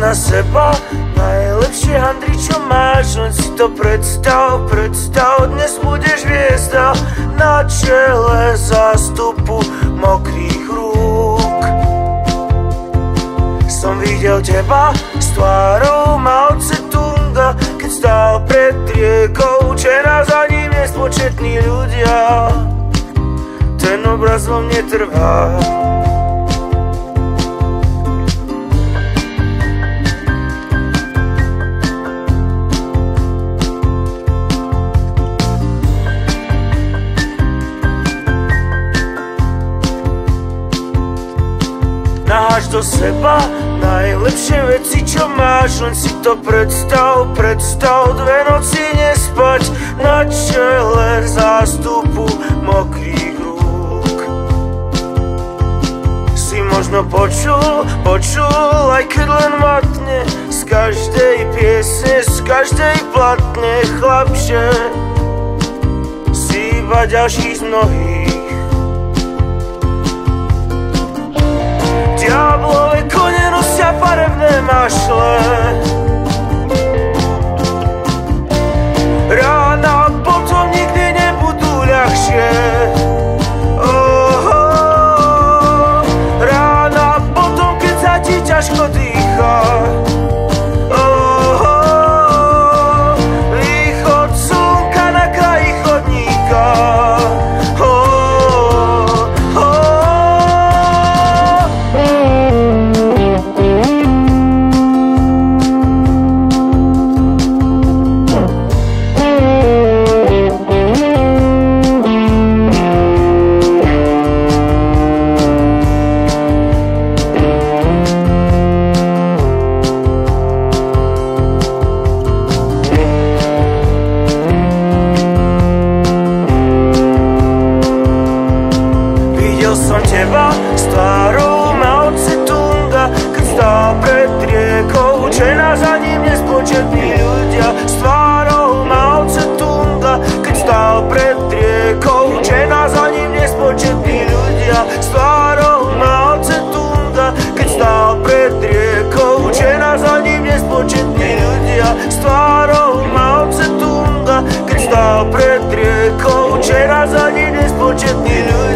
na seba najlepšie handry, čo máš. Len si to predstav, dnes budeš hviezda na čele zástupu mokrých rúk. Som videl teba s tvárou Mao Tse-tunga, keď stál pred riekou černá, za ním nespočetní ľudia. Ten obraz vo mne trvá. Naháš do seba najlepšie veci, čo máš. Len si to predstav, dve noci nespať na čele zástupu mokrých rúk. Si možno počul, aj keď len matne z každej piesne, z každej platne, chlapče, si iba ďalší z mnohých. Diablové kone nosia farebné mašle, rána potom nikdy nebudú ľahšie. Rána potom, keď sa ti ťažko dýcha. Východ slnka na kraji chodníka. Som teba s tvárou Mao Tse-tunga, keď stál pred riekou černá, za ním nespočetní ľudia. S tvárou Mao Tse-tunga, keď stál pred riekou černá, za ním nespočetní ľudia. S tvárou Mao Tse-tunga, keď stál pred riekou černá, za ním nespočetní ľudia. S tvárou Mao Tse-tunga, keď stál pred riekou černá, za ním nespočetní ľudia.